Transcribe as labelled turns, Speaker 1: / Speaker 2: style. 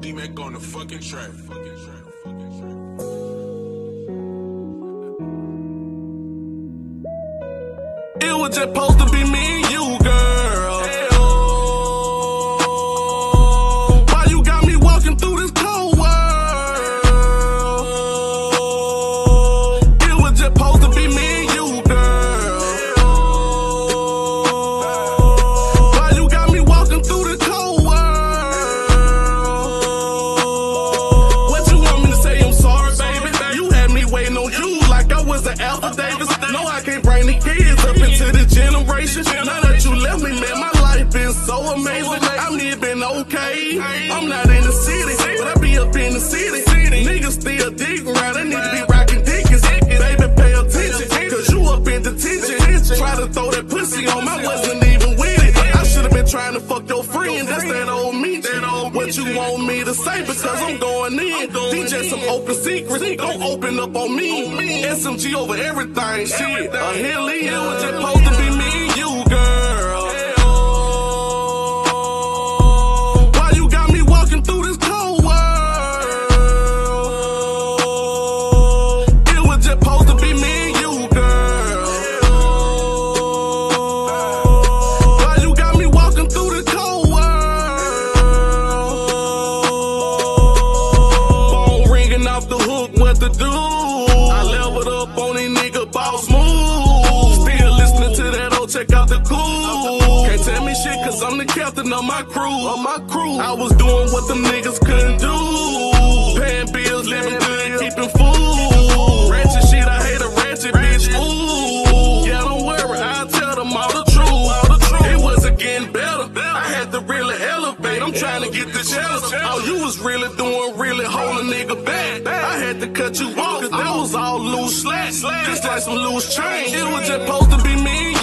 Speaker 1: D-Mac on the fucking track. It was just supposed to be me and you, girl. Why you got me walking through this cold world? It was just supposed to be me and you, girl. Why you got me walking through this cold world? What you want me to say? I'm sorry, baby. You had me waiting on you like I was an Alpha Davis. No, I can't bring the kids up into this generation. Now that you left me, man, my life been so amazing. I'm living okay. I'm not in the city, but I be up in the city. Niggas still digging around, they need to be rocking dickens. Baby, pay attention, cause you up in detention. Try to throw that pussy on, I wasn't even with it. I should've been trying to fuck your friend, that's that old me. What you want me to say, because I'm going in. DJ some open secrets, don't open up on me. SMG over everything, shit. A hillian was just supposed to be me and you, girl. Why you got me walking through this cold world? It was just supposed to be me and you, girl. Why you got me walking through this cold world? Phone ringing off the hook, what to do? I leveled up on these nigga boss move. Still listening to that old check out the cool. Can't tell me shit cause I'm the captain of my crew. I was doing what them niggas couldn't do. Paying bills, living good, keeping food. Ratchet shit, I hate a ratchet bitch. Ooh, yeah, don't worry, I'll tell them all the truth. It wasn't getting better, I had to really elevate. I'm trying to get this jealous. All you was really doing, really holding a nigga back. I had to cut you off, cause that was all loose slack. Just like some loose change. It was just supposed to be me.